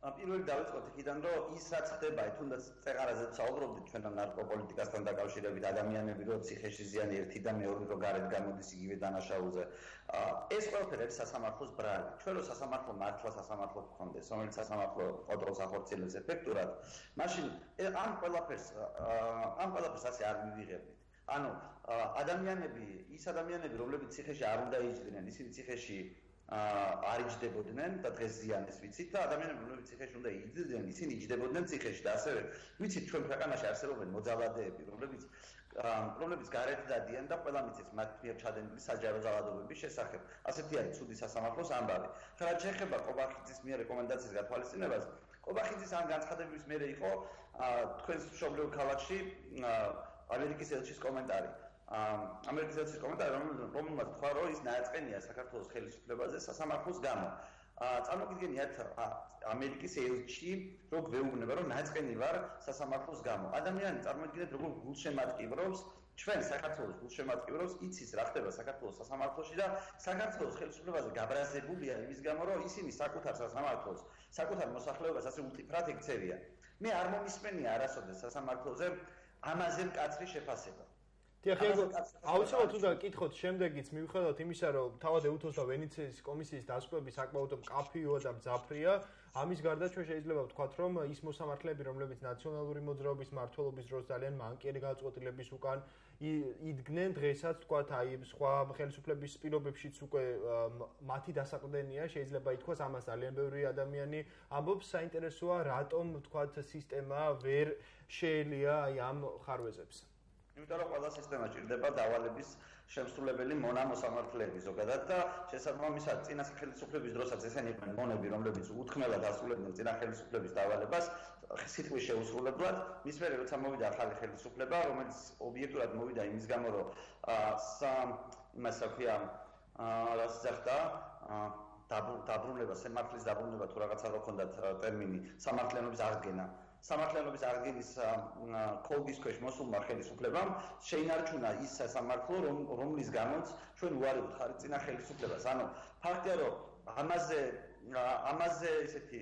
პირველი დავიწყოთ იქიდან, რომ ის რაც ხდება, თუნდაც წეყარაზე საუბრობდით ჩვენ ნარკოპოლიტიკასთან დაკავშირებით, ადამიანები რო ციხეში ზიანი ერთი და მეორე რო გარეთ გამოდის იგივე დანაშაულზე. ეს ყველაფერი არის სასამართლოს ბრალი. ჩვენ რო სასამართლო მართლა სასამართლო გქონდეს, რომელიც სასამართლო კონტროლს ახორციელებს ეფექტურად, მაშინ ამ ყველაფერს ასე არ მივიღებდით. ანუ ის ადამიანები, რომლებიც ციხეში არ უნდა იჯდნენ, ისინი ციხეში არ იჯდებოდნენ და დღეს ზიანეს ვიცით და ადამიანები, რომლებიც ციხეში უნდა იჯდნენ, ისინი იჯდებოდნენ ციხეში და ასევე ვიცით ჩვენ ქვეყანაში არსებობენ მოძალადეები, რომლებიც გარეთ დადიან და ყველა მიცეს მათ მიერ ჩადენილი საჯარო ძალადობების შესახებ. ასეთი არის ცუდი სასამართლოს ამბავი. რაც შეეხება ყობახიძის მიერ რეკომენდაციის გათვალისწინებას, ყობახიძის ამ განცხადების მერე იყო თქვენს მშობლიურ ქალაქში ამერიკის ელჩის კომენტარი. ამერიკის ელჩის კომენტარი, რომელმაც თქვა, რომ ის ნაწყენია საქართველოს ხელისუფლებაზე სასამართლოს გამო. წარმოგიდგენიათ ამერიკის ელჩი რო გვეუბნება, რომ ნაწყენი ვარ სასამართლოს გამო. ადამიანი წარმოგიდგენთ, როგორ გულშემატკივრობს ჩვენ საქართველოს გულშემატკივრობს, იცის რა ხდება საქართველოს სასამართლოში და საქართველოს ხელისუფლებაზე გაბრაზებულია იმის გამო, რომ ისინი საკუთარ სასამართლოს, საკუთარ მოსახლეობას ასე უტიფრად ექცევიან. მე არ მომისმენია არასოდეს სასამართლოზე ამაზე მკაცრი შეფასება. აუცილებლად უნდა გკითხოთ შემდეგიც მივხვდეთ იმისა, რომ თავად ეუთოს და ვენეციის კომისიის დასკვნები საკმაოდ მკაფიოა და მძაფრია. ამის გარდა ჩვენ შეიძლება ვთქვათ, რომ ის მოსამართლეები, რომლებიც ნაციონალური მოძრაობის მმართველობის დროს ძალიან მანკიერი გადაწყვეტილების უკან იდგნენ, დღესაც ვთქვათ, აი სხვა ხელისუფლების პირობებშიც უკვე მათი დასაყრდენია, შეიძლება ითქვას, ამას ძალიან ბევრი ადამიანი ამბობს. საინტერესოა, რატომ ვთქვათ, სისტემა ვერ შეელია აი ამ ხარვეზებს. იმიტომ რომ ყველა სისტემა ჭირდება დავალების შემსრულებელი მონა მოსამართლეები ზოგადად და შესაბამისად წინა ხელისუფლების დროსაც ესენი იყვნენ მონები, რომლებიც უთქმელად ასრულებდნენ წინა ხელისუფლების დავალებას სიტყვის შეუსრულებლად. მის მერე როცა მოვიდა ახალი ხელისუფლება, რომელიც ობიექტურად მოვიდა იმის გამო, რომ იმას აქვია რას ძახდა დაბრუნება, სამართლის დაბრუნება თუ რაღაცა რო ქონდათ ტერმინი, სამართლიანობის აღდგენა. სამართლიანობის აღდგენის კოლგის ქვეშ მოსულმა ხელისუფლებამ შეინარჩუნა ის სასამართლო, რომლის გამოც ჩვენ უარი ვუთხარით წინა ხელისუფლებას. ანუ ფაქტია, რომ ამაზე ესეთი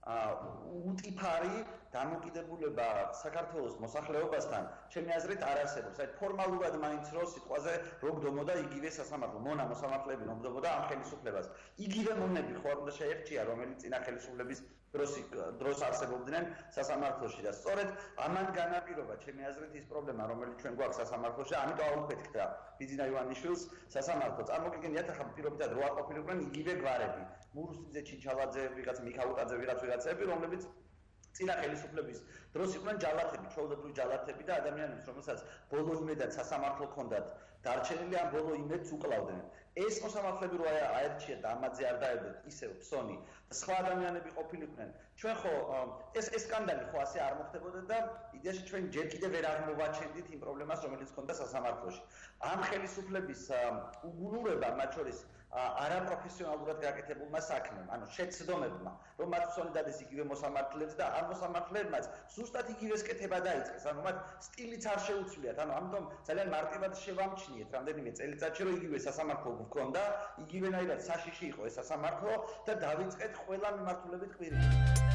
უტიფარი დამოკიდებულება საქართველოს მოსახლეობასთან ჩემი აზრით არ არსებობს. აი ფორმალურად მაინც რო სიტყვაზე რო გდომოდა იგივე სასამართლო, მონა მოსამართლეები რომ გდომოდა ამ ხელისუფლებას. იგივე მონები ხო არ უნდა შეერჩია, რომელიც წინა ხელისუფლების დროს არსებობდნენ სასამართლოში და სწორედ ამან განაპირობა ჩემი აზრით ის პრობლემა, რომელიც ჩვენ გვაქვს სასამართლოში, ამიტომ აუფეთქდა ბიძინა ივანიშვილს სასამართლო. წარმოგიდგენიათ, ახლა პირობითად რო არ ყოფილიყვნენ იგივე გვარები, მურუსიძე, ჩინჩალაძე, ვიღაც მიქაუტაძე, ვიღაცები, რომლებიც წინა ხელისუფლების დროს იყვნენ ჯალათები, ჩვეულებრივი ჯალათები და ადამიანებს, რომელსაც ბოლო იმედად სასამართლო ჰქონდათ დარჩენილი, ამ ბოლო იმედს უკლავდნენ. ეს მოსამართლეები რო აერჩიათ და ამაზე არ დაებდათ ისევ ფსონი, სხვა ადამიანები ყოფილიყვნენ. ჩვენ ხო ეს სკანდალი ხო ასე არ მოხდებოდა და იდეაში ჩვენ ჯერ კიდევ ვერ აღმოვაჩენდით იმ პრობლემას, რომელიც ჰქონდა სასამართლოში. ამ ხელისუფლების უგუნურება, მათ შორის არაპროფესიონალურად გაკეთებულმა საქმემ, ანუ შეცდომებმა, რომ მათ ფსონი დადეს იგივე მოსამართლეებს და ამ მოსამართლეებმაც ზუსტად იგივეს კეთება დაიწყეს, ანუ მათ სტილიც არ შეუცვლიათ, ანუ ამიტომ ძალიან მარტივად შევამჩნიეთ რამდენიმე წელიწადში, რომ იგივე სასამართლო გქონდა, იგივენაირად საშიში იყო ეს სასამართლო და დავიწყეთ ყველა მიმართულებით ყვირილი.